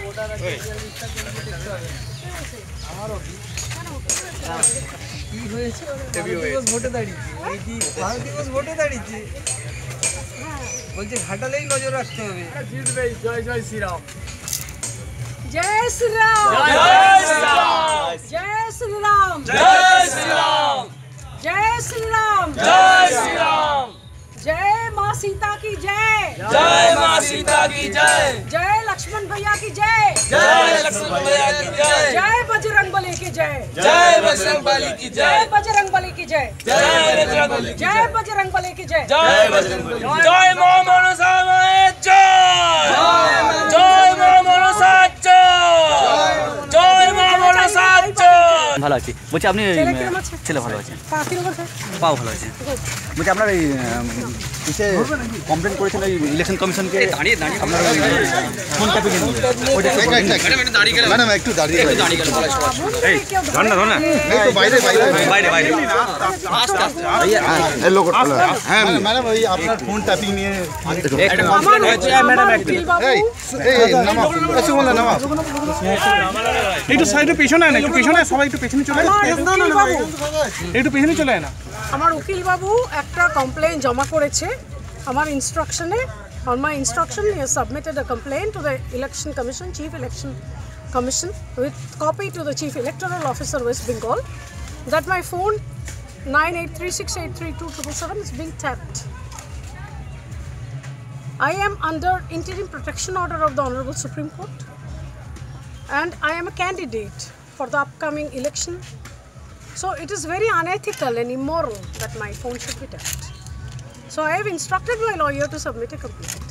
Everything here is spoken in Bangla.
বলছে ঘাটালেই নজর রাখতে হবে। জয় জয় শ্রীরাম। जय श्री राम। जय श्री राम। जय श्री राम। जय श्री राम। जय श्री राम। जय माँ सीता की जय। जय माँ सीता की जय। जय लक्ष्मण भैया की जय। जय लक्ष्मण भैया की जय। जय बजरंगबली की जय। जय बजरंगबली की जय। जय बजरंगबली की जय। जय बजरंगबली। जय बजरंगबली की जय। जय बजरंगबली। जय मां मनसा मां जय। जय मां मनसा जय। जय मां मनसा जय। ভালো আছি। বলছি আপনি ছেলে ভালো আছে, পাও ভালো আছে। বলছি আপনার এই কিসে কমপ্লেন করেছেন এই ইলেকশন কমিশনকে আপনার ফোন ট্যাপিং এর ম্যাডাম একটু দাঁড়িয়ে এই ধর না এই তো বাইরে বাইরে বাইরে আস্তে আস্তে এই লোক হ্যাঁ ম্যাডাম ওই আপনার ফোন ট্যাপিং নিয়ে ম্যাডাম এই এই নামা এসে বল নামা একটু সাইডে পেছনে না, একটু পেছনে সবাই একটু পেছনে চলে একটু পেছনে চলে না। আমার উকিল বাবু একটা কমপ্লেন জমা করেছে আমার ইনস্ট্রাকশনে। On my instruction, he has submitted a complaint to the Election Commission, Chief Election Commission, with copy to the Chief Electoral Officer, West Bengal, that my phone 9836832777 is being tapped. I am under interim protection order of the Honorable Supreme Court, and I am a candidate for the upcoming election. So it is very unethical and immoral that my phone should be tapped. So I have instructed my lawyer to submit a complaint.